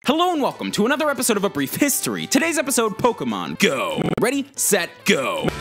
Hello and welcome to another episode of A Brief History. Today's episode, Pokemon Go. Ready, set, go.